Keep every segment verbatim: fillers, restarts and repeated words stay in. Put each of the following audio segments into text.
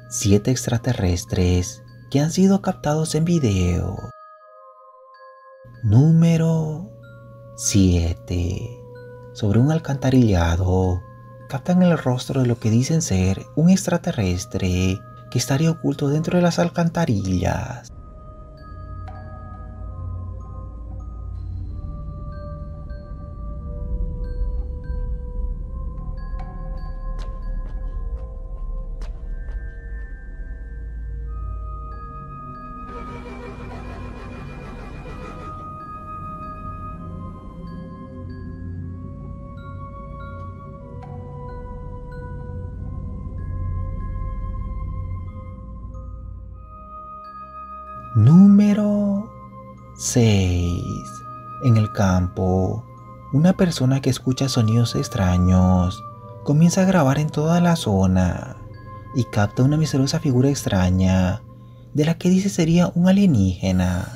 siete extraterrestres que han sido captados en video. Número siete. Sobre un alcantarillado, captan el rostro de lo que dicen ser un extraterrestre que estaría oculto dentro de las alcantarillas. Número seis. En el campo, una persona que escucha sonidos extraños comienza a grabar en toda la zona y capta una misteriosa figura extraña de la que dice sería un alienígena.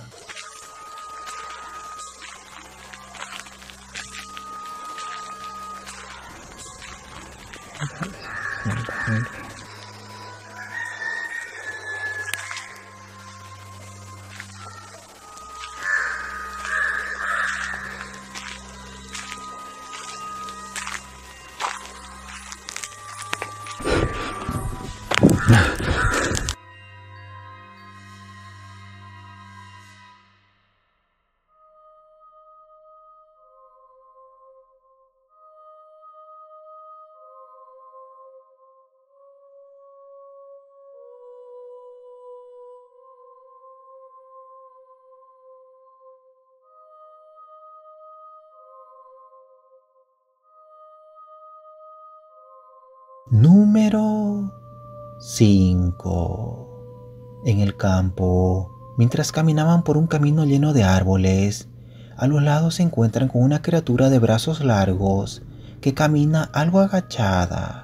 Número cinco. En el campo, mientras caminaban por un camino lleno de árboles, a los lados se encuentran con una criatura de brazos largos que camina algo agachada.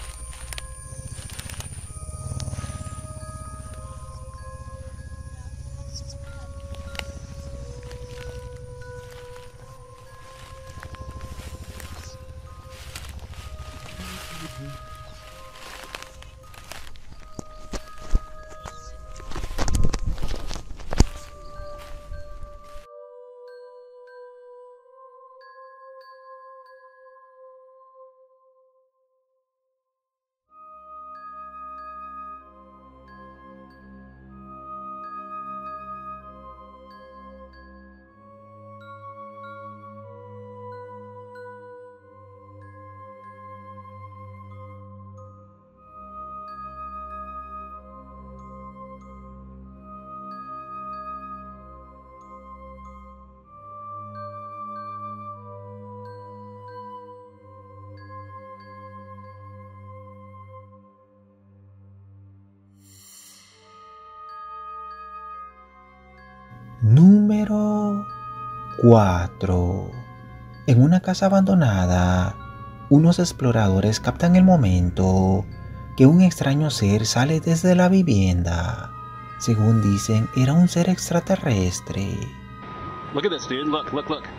Número cuatro. En una casa abandonada, unos exploradores captan el momento que un extraño ser sale desde la vivienda. Según dicen, era un ser extraterrestre. Look at this, dude. Look, look, look.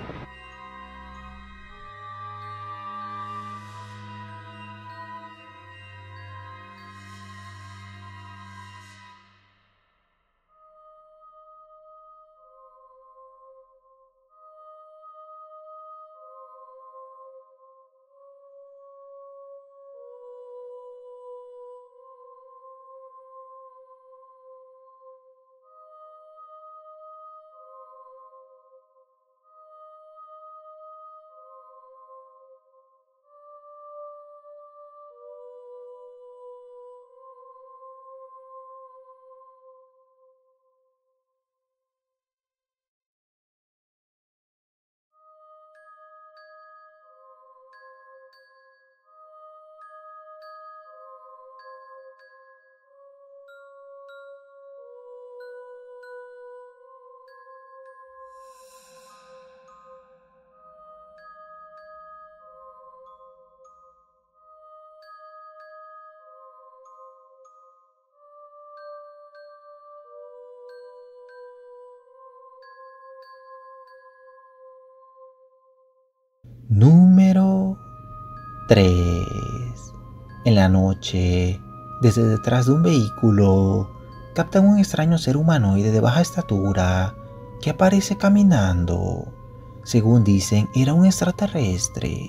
Número tres. En la noche, Desde detrás de un vehículo, captan un extraño ser humanoide de baja estatura que aparece caminando. Según dicen, era un extraterrestre.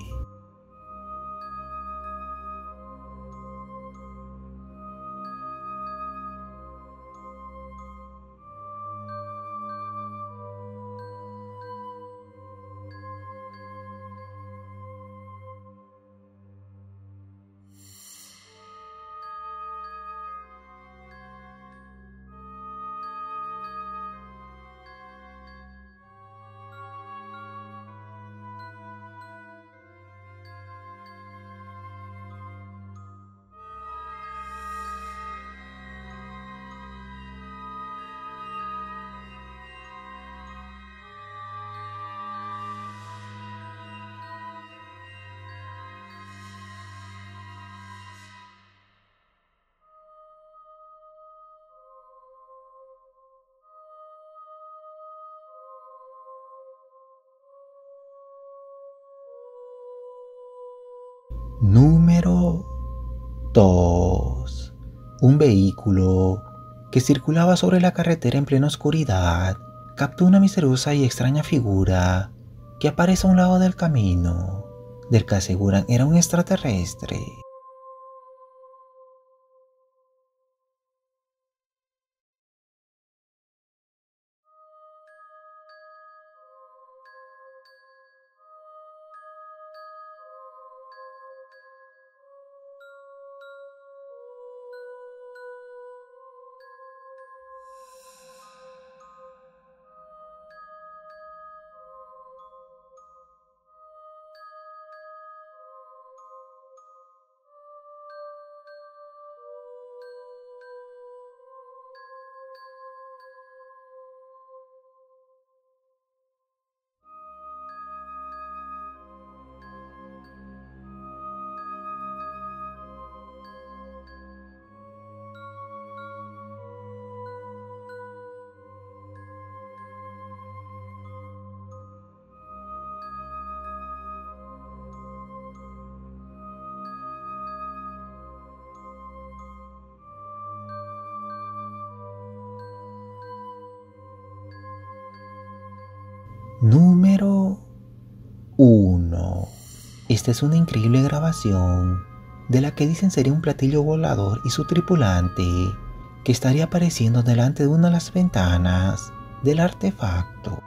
Número dos. Un vehículo que circulaba sobre la carretera en plena oscuridad captó una misteriosa y extraña figura que aparece a un lado del camino, del que aseguran era un extraterrestre. Número uno. Esta es una increíble grabación de la que dicen sería un platillo volador y su tripulante que estaría apareciendo delante de una de las ventanas del artefacto.